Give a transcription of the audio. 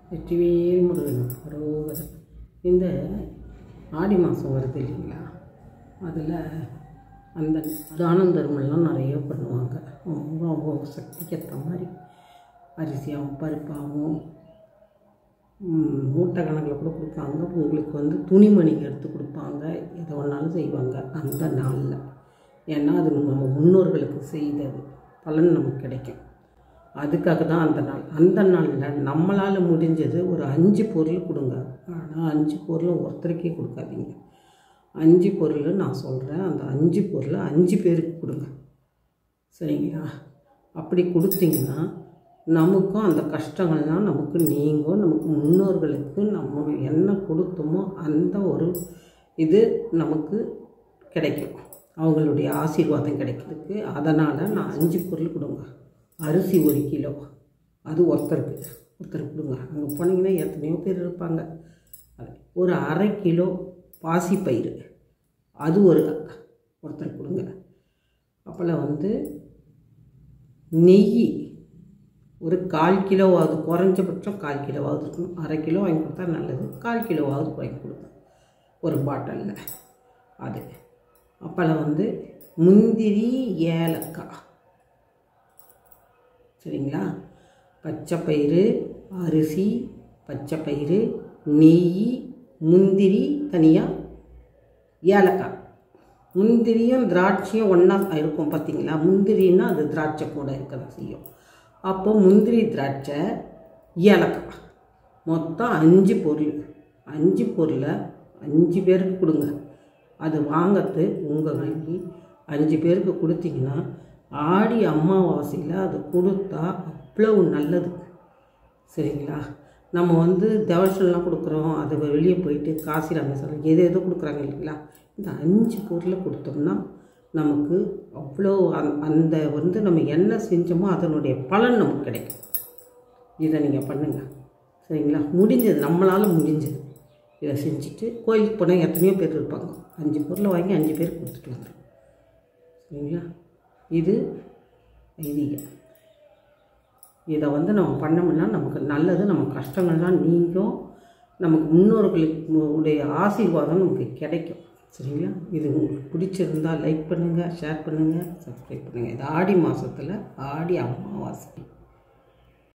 வெற்றிவேல் முருகன் அரோகரை. இந்த ஆடி மாதம் வருது இல்லைங்களா, அதில் அந்த தானம் தர்மம்லாம் நிறைய பண்ணுவாங்க. அவங்க சக்திக்கு ஏற்ற மாதிரி அரிசியாகவும் பருப்பாகவும் மூட்டை கணக்கில் கூட கொடுப்பாங்க. உங்களுக்கு வந்து துணிமணிக்கு எடுத்து கொடுப்பாங்க. எதை ஒன்றாலும் செய்வாங்க அந்த நாளில். ஏன்னா அது நம்ம முன்னோர்களுக்கு செய்தது பலன் நமக்கு கிடைக்கும். அதுக்காக தான் அந்த நாளில் நம்மளால் முடிஞ்சது ஒரு 5 பொருள் கொடுங்க. ஆனால் 5 பொருளும் ஒருத்தருக்கே கொடுக்காதீங்க. 5 பொருள் நான் சொல்கிறேன். அந்த 5 பொருள் 5 பேருக்கு கொடுங்க, சரிங்களா? அப்படி கொடுத்தீங்கன்னா நமக்கும் அந்த கஷ்டங்கள்லாம் நமக்கு நீங்கும். நமக்கு முன்னோர்களுக்கு நம்ம என்ன கொடுத்தோமோ அந்த ஒரு இது நமக்கு கிடைக்கும், அவங்களுடைய ஆசீர்வாதம் கிடைக்கிறதுக்கு. அதனால் நான் 5 பொருள் கொடுங்க. அரிசி 1 கிலோ, அது ஒருத்தருக்கு கொடுங்க. அங்கே போனீங்கன்னா எத்தனையோ பேர் இருப்பாங்க. ஒரு 1/2 கிலோ பாசிப்பயிறு, அது ஒருத்தருக்கு கொடுங்க. அப்போல்லாம் வந்து நெய் ஒரு 1/4 கிலோவாவது, குறைஞ்சபட்சம் 1/4 கிலோவாவது இருக்கணும். 1/2 கிலோ வாங்கி கொடுத்தா நல்லது. 1/4 கிலோவாவது வாங்கி கொடுங்க ஒரு பாட்டிலில். அது அப்போல்லாம் வந்து முந்திரி, ஏலக்காய், சரிங்களா? பச்சைப்பயிறு, அரிசி, பச்சைப்பயிறு, நெய், முந்திரி தனியாக, ஏலக்காய். முந்திரியும் திராட்சையும் ஒன்றா இருக்கும் பார்த்திங்களா? முந்திரின்னா அது திராட்சை கூட இருக்க தான் செய்யும். அப்போ முந்திரி, திராட்சை, ஏலக்காய், மொத்தம் 5 பொருள். 5 பொருளை 5 பேருக்கு கொடுங்க. அது வாங்கிறது உங்கள் வாங்கி 5 பேருக்கு கொடுத்தீங்கன்னா ஆடி அமாவாசையில் அது கொடுத்தா அவ்வளவு நல்லது, சரிங்களா? நம்ம வந்து தவசம்லாம் கொடுக்குறோம், அது வெளியே போயிட்டு காசி ராமேஸ்வரம் எதோ கொடுக்குறாங்க இல்லைங்களா? இந்த 5 பொருளை கொடுத்தோம்னா நமக்கு அவ்வளோ அந்த வந்து நம்ம என்ன செஞ்சோமோ அதனுடைய பலன் நமக்கு கிடைக்கும். இதை நீங்கள் பண்ணுங்கள், சரிங்களா? முடிஞ்சது, நம்மளால் முடிஞ்சது இதை செஞ்சுட்டு கோயிலுக்கு போனால் எத்தனையோ பேர் இருப்பாங்க. 5 பொருளை வாங்கி 5 பேருக்கு கொடுத்துட்டு வந்துடும், சரிங்களா? இது ஐதீகம். இதை வந்து நம்ம பண்ணோம்னா நமக்கு நல்லது. நம்ம கஷ்டங்கள்லாம் நீங்கும். நமக்கு முன்னோர்களுடைய ஆசீர்வாதம் நமக்கு கிடைக்கும், சரிங்களா? இது உங்களுக்கு பிடிச்சிருந்தால் லைக் பண்ணுங்கள், ஷேர் பண்ணுங்கள், சப்ஸ்கிரைப் பண்ணுங்கள். இது ஆடி மாதத்தில் ஆடி அமாவாசை.